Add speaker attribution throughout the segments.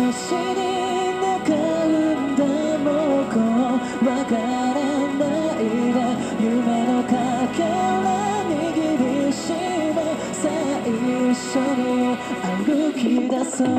Speaker 1: 星に願うんだもうこうわからないで夢のかけら握りしめさあ一緒に歩き出そう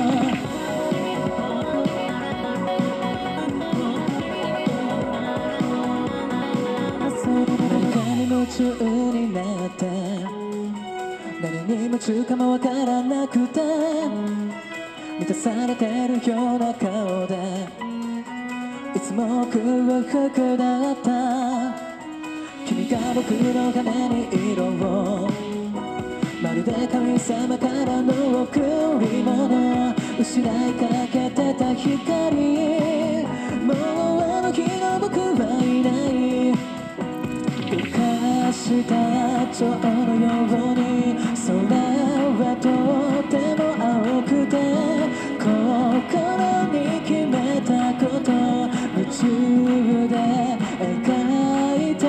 Speaker 1: 何かに夢中になって何に夢中かもわからなくて満たされてるような顔でいつも空腹だった君が僕の羽に色をまるで神様からの贈り物失いかけてた光もうあの日の僕はいない浮かした蝶のように空はとても青くて心に決めたこと夢中で描いた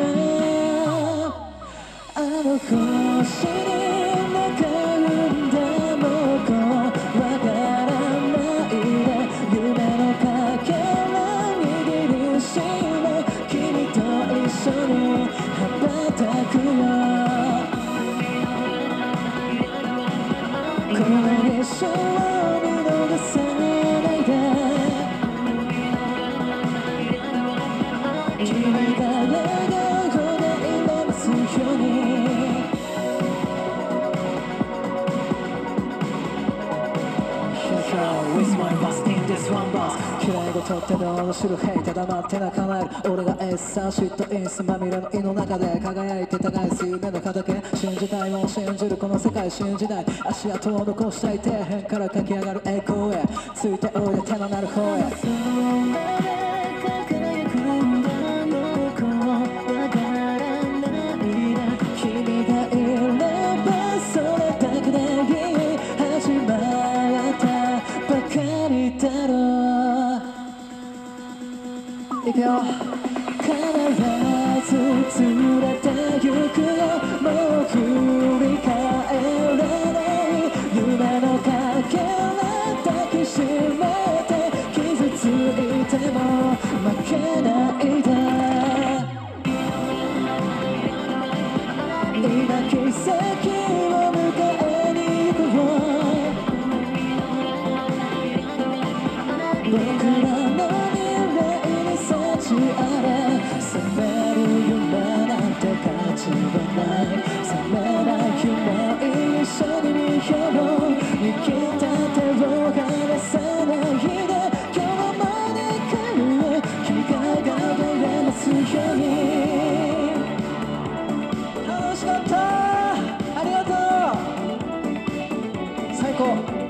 Speaker 1: あの星に願うんだもうこうわからないで夢のかけら握りしめ君と一緒に羽ばたくよこの一生を見逃さないで君が笑顔でいられますようにWith my bus in this one bus 嫌い事ってどう知るヘイただ待って泣かない俺がエッサーシットインスまみれの胃の中で輝いて耕す夢の畑信じたいもん信じるこの世界信じない足跡を残したい底辺から駆け上がる栄光へついておいで手のなる方へいくよ必ず連れて行くよもう振り返らない夢のかけら抱きしめて傷ついても負けないで今奇跡を迎えに行くよ僕らのあれ覚める夢なんて価値はない覚めない夢一緒に見よう生きた手を離さないで今日まで来る君が輝れますように楽しかったありがとう最高